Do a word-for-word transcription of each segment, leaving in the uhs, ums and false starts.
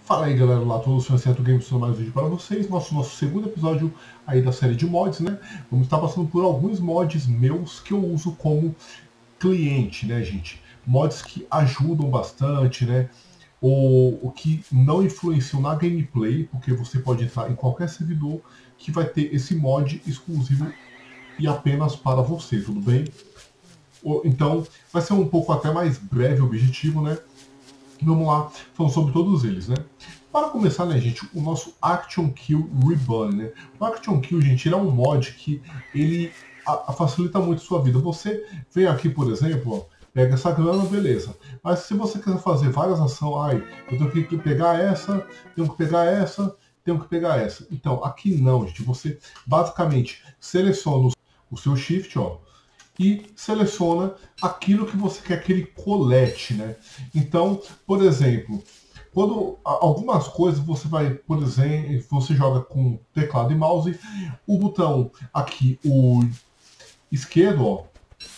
Fala aí galera, lá todos os Certo Games, mais um vídeo para vocês, nosso, nosso segundo episódio aí da série de mods, né? Vamos estar passando por alguns mods meus que eu uso como cliente, né gente? Mods que ajudam bastante, né? Ou o que não influenciam na gameplay, porque você pode entrar em qualquer servidor que vai ter esse mod exclusivo e apenas para você, tudo bem? Então vai ser um pouco até mais breve o objetivo, né? Vamos lá, falando sobre todos eles, né? Para começar, né, gente, o nosso Action Kill Reborn, né? O Action Kill, gente, ele é um mod que ele a, a facilita muito a sua vida. Você vem aqui, por exemplo, ó, pega essa grana, beleza. Mas se você quiser fazer várias ações, ai, eu tenho que pegar essa, tenho que pegar essa, tenho que pegar essa. Então, aqui não, gente. Você basicamente seleciona o seu shift, ó, e seleciona aquilo que você quer que ele colete, né? Então, por exemplo, quando algumas coisas você vai, por exemplo, você joga com teclado e mouse, o botão aqui, o esquerdo, ó,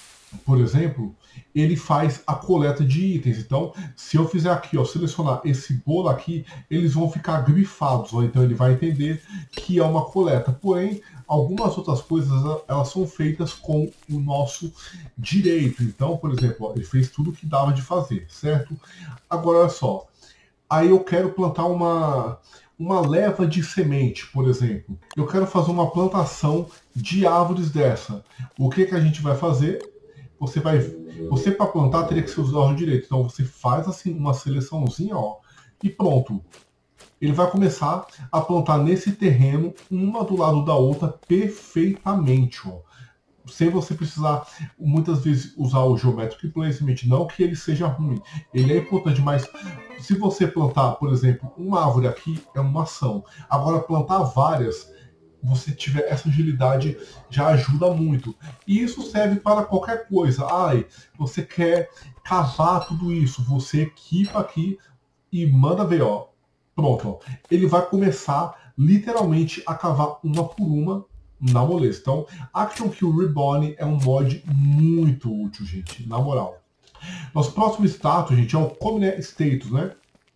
por exemplo, ele faz a coleta de itens. Então, se eu fizer aqui, ó, selecionar esse bolo aqui, eles vão ficar grifados, ó, então ele vai entender que é uma coleta. Porém, algumas outras coisas, elas são feitas com o nosso direito. Então, por exemplo, ó, ele fez tudo o que dava de fazer, certo? Agora, olha só. Aí eu quero plantar uma, uma leva de semente, por exemplo. Eu quero fazer uma plantação de árvores dessa. O que, que a gente vai fazer? Você vai, você para plantar teria que ser usar o direito. Então você faz assim uma seleçãozinha, ó, e pronto. Ele vai começar a plantar nesse terreno, uma do lado da outra, perfeitamente, ó. Sem você precisar, muitas vezes, usar o Geometric Placement. Não que ele seja ruim, ele é importante, mas se você plantar, por exemplo, uma árvore aqui, é uma ação. Agora, plantar várias, você tiver essa agilidade, já ajuda muito. E isso serve para qualquer coisa. Ai, você quer cavar tudo isso, você equipa aqui e manda ver, ó. Pronto, ó. Ele vai começar, literalmente, a cavar uma por uma, na moleza. Então, Action Kill Reborn é um mod muito útil, gente, na moral. Nosso próximo status, gente, é o Commune Status, né?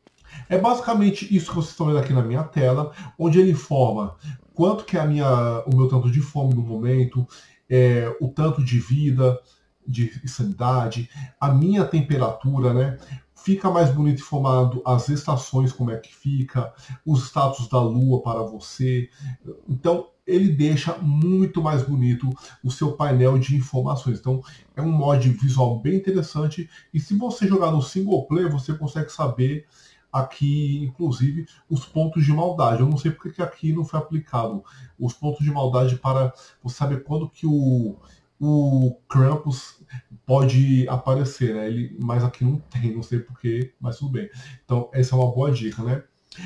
É basicamente isso que vocês estão vendo aqui na minha tela, onde ele informa quanto que é a minha, o meu tanto de fome no momento, é, o tanto de vida, de sanidade, a minha temperatura, né? Fica mais bonito informado as estações, como é que fica, os status da lua para você. Então, ele deixa muito mais bonito o seu painel de informações. Então, é um mod visual bem interessante. E se você jogar no single player, você consegue saber aqui, inclusive, os pontos de maldade. Eu não sei porque que aqui não foi aplicado os pontos de maldade para você saber quando que o, o Krampus pode aparecer, né? Ele, mas aqui não tem, não sei porquê, mas tudo bem. Então, essa é uma boa dica, né?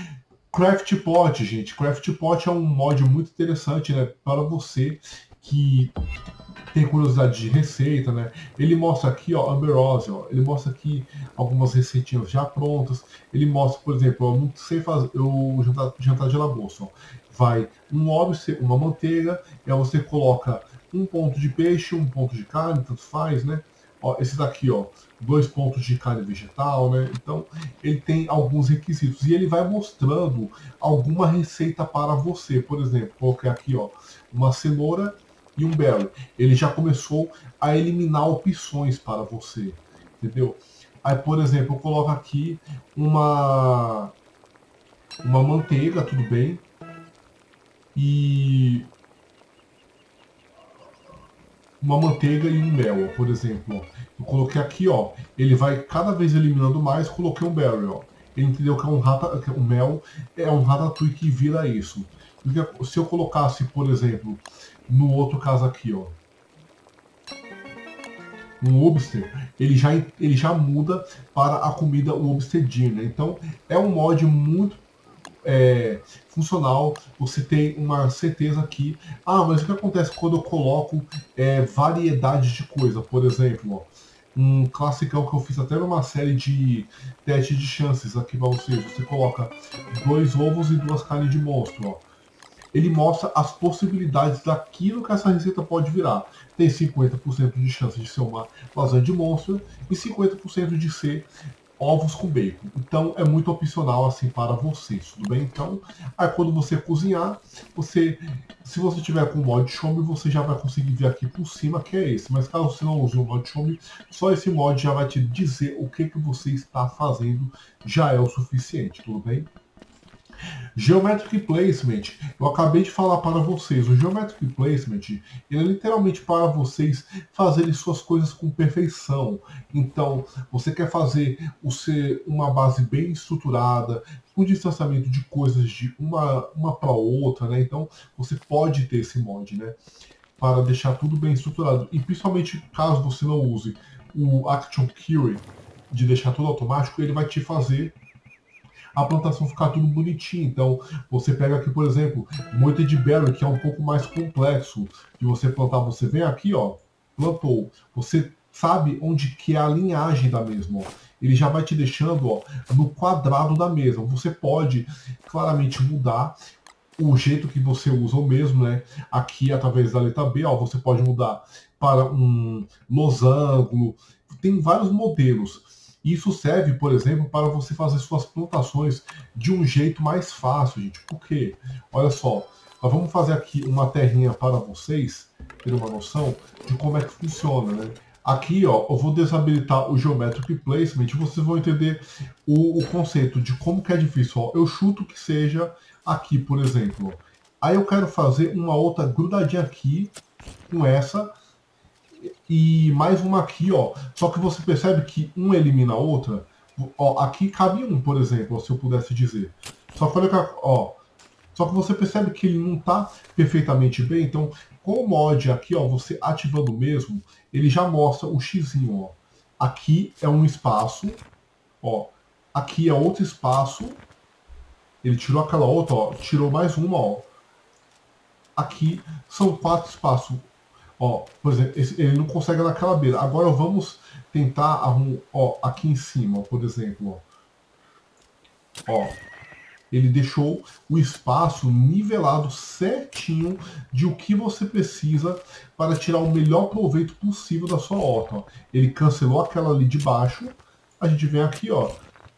Craft Pot, gente. Craft Pot é um mod muito interessante, né? Para você que tem curiosidade de receita, né? Ele mostra aqui, ó, Amberose, ó. Ele mostra aqui algumas receitinhas já prontas. Ele mostra, por exemplo, eu não sei fazer o jantar, jantar de lagosta, ó. Vai um óleo, uma manteiga, e aí você coloca um ponto de peixe, um ponto de carne, tanto faz, né? Ó, esse daqui, ó, dois pontos de carne vegetal, né? Então, ele tem alguns requisitos e ele vai mostrando alguma receita para você. Por exemplo, coloquei aqui, ó, uma cenoura e um berry. Ele já começou a eliminar opções para você, entendeu? Aí, por exemplo, eu coloco aqui uma uma manteiga, tudo bem? E uma manteiga e um mel, por exemplo. Eu coloquei aqui, ó, ele vai cada vez eliminando mais, coloquei um berry, ó. Ele entendeu que é um rata, que o mel é um ratatouille que vira isso. Porque se eu colocasse, por exemplo, no outro caso aqui, ó, um lobster, ele já, ele já muda para a comida lobster dinner. Então, é um mod muito É, funcional, você tem uma certeza aqui. Ah, mas o que acontece quando eu coloco é, variedade de coisa? Por exemplo, ó, um classicão que eu fiz até numa série de teste de chances aqui para vocês. Você coloca dois ovos e duas carnes de monstro, ó. Ele mostra as possibilidades daquilo que essa receita pode virar. Tem cinquenta por cento de chance de ser uma lasanha de monstro e cinquenta por cento de ser ovos com bacon. Então é muito opcional assim para vocês, tudo bem? Então, aí quando você cozinhar, você, se você tiver com o mod Show-me, você já vai conseguir ver aqui por cima que é esse. Mas caso você não use o mod Show-me, só esse mod já vai te dizer o que que você está fazendo, já é o suficiente, tudo bem? Geometric Placement, eu acabei de falar para vocês, o Geometric Placement ele é literalmente para vocês fazerem suas coisas com perfeição. Então, você quer fazer o ser uma base bem estruturada, com distanciamento de coisas de uma, uma para outra, né? Então, você pode ter esse mod, né? Para deixar tudo bem estruturado. E principalmente caso você não use o Action Query de deixar tudo automático, ele vai te fazer a plantação ficar tudo bonitinho. Então, você pega aqui, por exemplo, Moited Berry, que é um pouco mais complexo de você plantar. Você vem aqui, ó, plantou. Você sabe onde que é a linhagem da mesma, ó. Ele já vai te deixando, ó, no quadrado da mesma. Você pode claramente mudar o jeito que você usa o mesmo, né? Aqui, através da letra B, ó, você pode mudar para um losango. Tem vários modelos. Isso serve, por exemplo, para você fazer suas plantações de um jeito mais fácil, gente. Por quê? Olha só, nós vamos fazer aqui uma terrinha para vocês terem uma noção de como é que funciona, né? Aqui, ó, eu vou desabilitar o Geometric Placement e vocês vão entender o, o conceito de como que é difícil. Ó. Eu chuto que seja aqui, por exemplo. Ó. Aí eu quero fazer uma outra grudadinha aqui com essa e mais uma aqui, ó. Só que você percebe que um elimina a outra. Ó, aqui cabe um, por exemplo, se eu pudesse dizer. Só que olha que, ó. Só que você percebe que ele não está perfeitamente bem. Então, com o mod aqui, ó, você ativando mesmo, ele já mostra o xizinho, ó. Aqui é um espaço, ó. Aqui é outro espaço. Ele tirou aquela outra, ó. Tirou mais uma, ó. Aqui são quatro espaços. Ó, por exemplo, esse, ele não consegue naquela beira. Agora vamos tentar arrumar, ó, aqui em cima, por exemplo, ó. Ó, ele deixou o espaço nivelado certinho de o que você precisa para tirar o melhor proveito possível da sua horta. Ó. Ele cancelou aquela ali de baixo. A gente vem aqui, ó.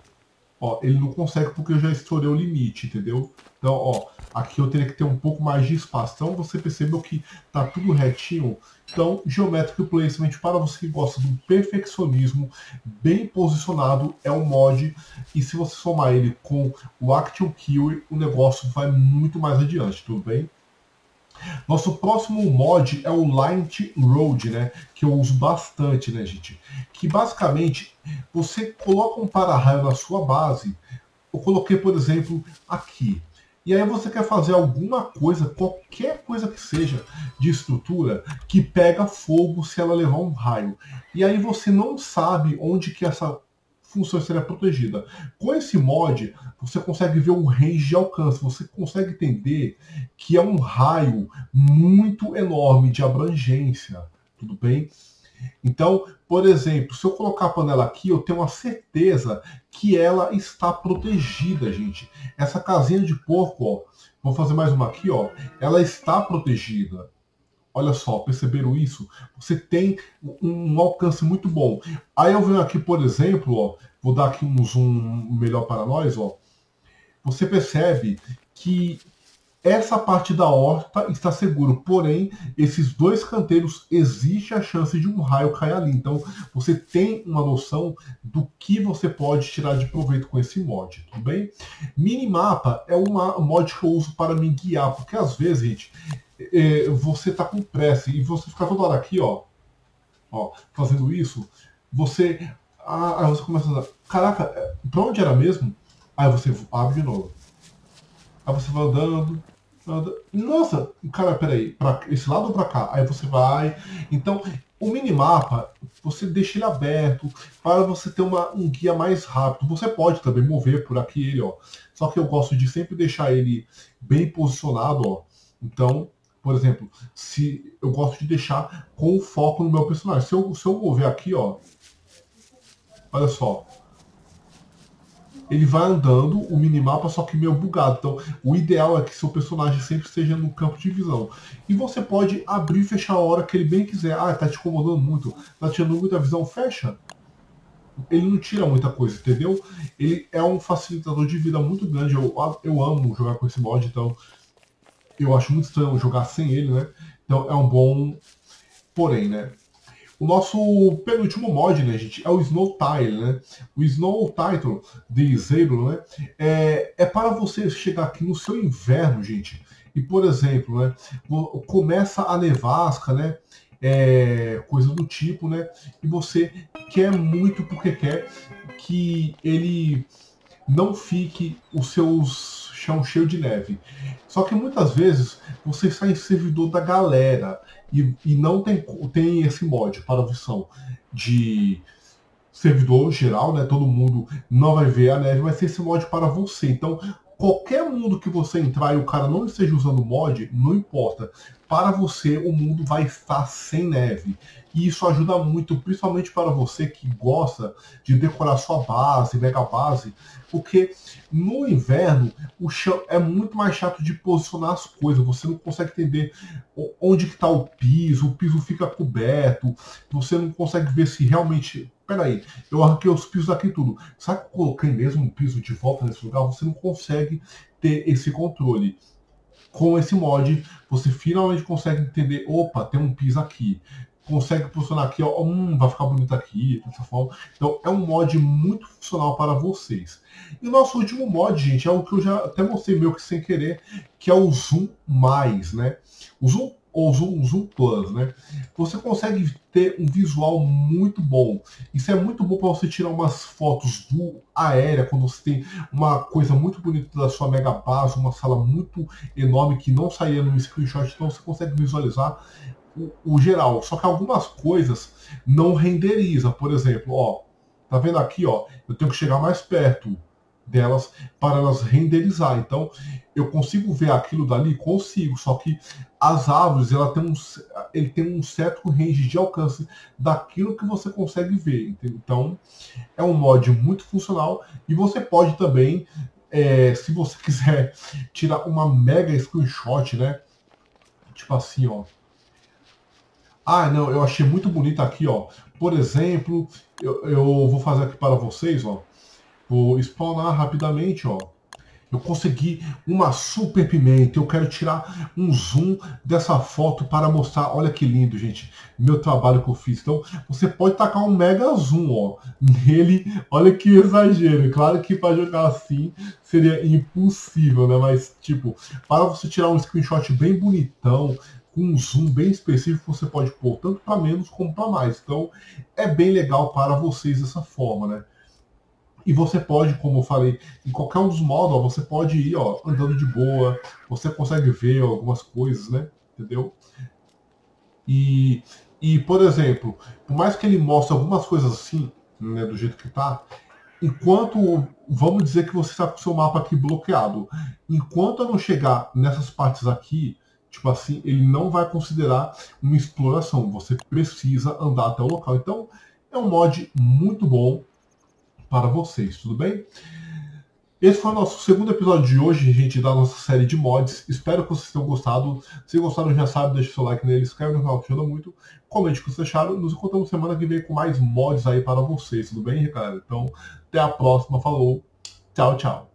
Ó, ele não consegue porque eu já estourei o limite, entendeu? Então, ó, aqui eu teria que ter um pouco mais de espaço. Então, você percebeu que tá tudo retinho. Então, Geometric Placement, para você que gosta do perfeccionismo, bem posicionado, é um mod. E se você somar ele com o Action Query, o negócio vai muito mais adiante, tudo bem? Nosso próximo mod é o Light Road, né? Que eu uso bastante, né, gente? Que basicamente você coloca um para-raio na sua base. Eu coloquei, por exemplo, aqui. E aí você quer fazer alguma coisa, qualquer coisa que seja de estrutura, que pega fogo se ela levar um raio. E aí você não sabe onde que essa função seria protegida. Com esse mod, você consegue ver o range de alcance, você consegue entender que é um raio muito enorme de abrangência, tudo bem? Então, por exemplo, se eu colocar a panela aqui, eu tenho uma certeza que ela está protegida, gente. Essa casinha de porco, ó, vou fazer mais uma aqui, ó, ela está protegida. Olha só, perceberam isso? Você tem um, um alcance muito bom. Aí eu venho aqui, por exemplo, ó, vou dar aqui um zoom melhor para nós, ó. Você percebe que essa parte da horta está seguro, porém, esses dois canteiros existe a chance de um raio cair ali. Então, você tem uma noção do que você pode tirar de proveito com esse mod, tudo bem? Minimapa é uma mod que eu uso para me guiar, porque às vezes, gente, é, você tá com pressa e você fica toda hora aqui, ó, ó, fazendo isso, você, ah, aí você começa a, caraca, pra onde era mesmo? Aí você abre de novo. Aí você vai andando, anda, nossa, cara, peraí, pra esse lado ou pra cá? Aí você vai, então, o minimapa, você deixa ele aberto para você ter uma, um guia mais rápido. Você pode também mover por aqui ele, ó, só que eu gosto de sempre deixar ele bem posicionado, ó, então, por exemplo, se eu gosto de deixar com o foco no meu personagem. Se eu, se eu mover aqui, ó, olha só, ele vai andando o minimapa, só que meio bugado. Então, o ideal é que seu personagem sempre esteja no campo de visão. E você pode abrir e fechar a hora que ele bem quiser. Ah, tá te incomodando muito, tá tirando muita visão, fecha. ele não tira muita coisa, entendeu? Ele é um facilitador de vida muito grande. Eu, eu amo jogar com esse mod, então eu acho muito estranho jogar sem ele, né? Então é um bom porém, né? O nosso penúltimo mod, né, gente, é o Snow Tile, né? O Snow Title de Zero, né? É, é para você chegar aqui no seu inverno, gente. E, por exemplo, né, começa a nevasca, né? É, coisa do tipo, né? E você quer muito porque quer que ele não fique os seus chão cheio de neve. Só que muitas vezes você está em servidor da galera e, e não tem, tem esse mod para a versão de servidor geral, né? Todo mundo não vai ver a neve, mas tem esse mod para você. Então, qualquer mundo que você entrar e o cara não esteja usando o mod, não importa. Para você, o mundo vai estar sem neve. E isso ajuda muito, principalmente para você que gosta de decorar sua base, mega base, porque no inverno o chão é muito mais chato de posicionar as coisas. Você não consegue entender onde que está o piso, o piso fica coberto, você não consegue ver se realmente... Peraí, eu arranquei os pisos aqui tudo. Será que eu coloquei mesmo um piso de volta nesse lugar? Você não consegue ter esse controle. Com esse mod, você finalmente consegue entender, opa, tem um piso aqui. Consegue posicionar aqui, ó, hum, vai ficar bonito aqui, dessa forma. Então é um mod muito funcional para vocês. E o nosso último mod, gente, é o que eu já até mostrei meio que sem querer, que é o Zoom Mais, né? O Zoom ou Zoom, Zoom Plus, né? Você consegue ter um visual muito bom. Isso é muito bom para você tirar umas fotos do aérea, quando você tem uma coisa muito bonita da sua mega base, uma sala muito enorme que não saía no screenshot, então você consegue visualizar o, o geral. Só que algumas coisas não renderiza. Por exemplo, ó, tá vendo aqui, ó? Eu tenho que chegar mais perto delas para elas renderizar. Então, eu consigo ver aquilo dali? Consigo, só que as árvores, ela tem um, ele tem um certo range de alcance daquilo que você consegue ver. Entendeu? Então, é um mod muito funcional e você pode também, é, se você quiser tirar uma mega screenshot, né? Tipo assim, ó. Ah, não, eu achei muito bonito aqui, ó. Por exemplo, eu, eu vou fazer aqui para vocês, ó. Vou spawnar rapidamente, ó. Eu consegui uma super pimenta. Eu quero tirar um zoom dessa foto para mostrar. Olha que lindo, gente. Meu trabalho que eu fiz. Então, você pode tacar um mega zoom, ó, nele. Olha que exagero. Claro que para jogar assim seria impossível, né? Mas, tipo, para você tirar um screenshot bem bonitão, com um zoom bem específico, você pode pôr tanto para menos como para mais. Então, é bem legal para vocês dessa forma, né? E você pode, como eu falei, em qualquer um dos modos, ó, você pode ir, ó, andando de boa, você consegue ver algumas coisas, né? Entendeu? E, e, por exemplo, por mais que ele mostre algumas coisas assim, né, do jeito que tá, enquanto, vamos dizer que você está com o seu mapa aqui bloqueado, enquanto eu não chegar nessas partes aqui, tipo assim, ele não vai considerar uma exploração, você precisa andar até o local. Então, é um mod muito bom para vocês, tudo bem? Esse foi o nosso segundo episódio de hoje, gente, da nossa série de mods. Espero que vocês tenham gostado. Se gostaram, já sabe, deixa o seu like nele, se inscreve no canal que ajuda muito. Comente o que vocês acharam. Nos encontramos semana que vem com mais mods aí para vocês, tudo bem, galera? Então, até a próxima. Falou. Tchau, tchau.